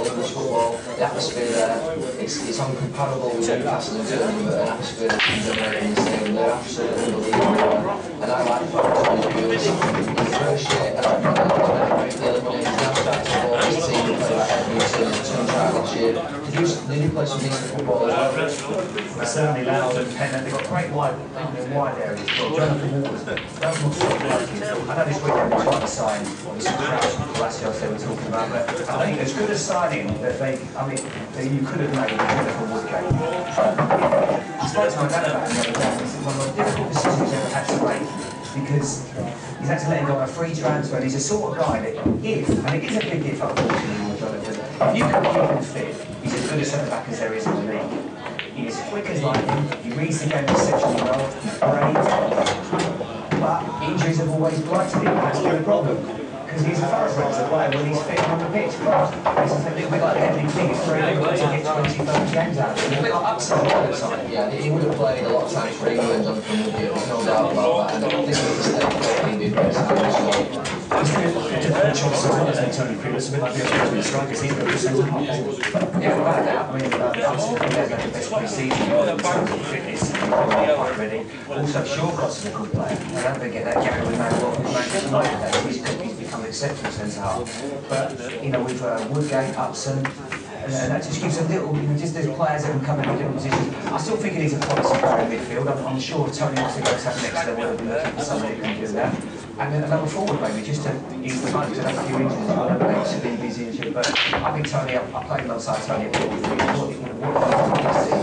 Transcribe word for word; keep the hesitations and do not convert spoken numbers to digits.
football, English football, the atmosphere there, it's, it's uncomparable with Newcastle in terms of an atmosphere that can generate in the stadium. They're absolutely unbelievable. And I like the fact that he's the first year, and I think that he's made a great deal of money. He's now starting to form his team and play like Hendrys and Snooker this year. Did you, did you play some decent football as well? They're certainly loud and and they've got great wide, wide areas. Jonathan Waters, that was not I know this weekend they tried to sign, obviously, Crouch and Palacios they were talking about, but I think as good a signing that they, I mean, that you could have made with Jonathan Woodgate. I spoke to my dad about it the other day, and it's one of the most difficult decisions he's ever had to make, because he's had to let him go on a free transfer, and he's the sort of guy that if, and it is a big if unfortunately with Jonathan, if you can keep him fit, he's as good a centre back as there is in the league. He is quick as lightning, he reads the game exceptionally well, he's brave, but injuries have always blighted him, and that's been a problem. Because he's a thoroughbred as a player when he's fit on the pitch. But it's a little bit like the Henry thing, it's very difficult to get twenty, thirty games out of it. A bit like upset all the time. Yeah, he would have played a lot of times for England, Jonathan Woodgate, there's no doubt about that. And I don't think it was a mistake that he did this time as well. It's a bit like a different choice as well, isn't it, Tony Creel? It's a bit like the other strikers, he's got the centre half. Yeah, without doubt. I mean, obviously, they've had the best pre-season in terms of fitness, and quite ready. Also, Shawcott's a good player. I don't forget that Gary with Manuel, Manchester United, he's become an exceptional centre half. But, you know, with uh, Woodgate, Upson, and, and that just gives a little, you know, just there's players that can come in different positions. I still think it is a policy player in midfield. I'm, I'm sure Tony wants to go to that next level and looking for somebody who can do that. And then another forward maybe, just to ease the time, because I have a few injuries, I don't know, it's been busy, but I think Tony, I played alongside Tony at Liverpool. What, what, what, what, what,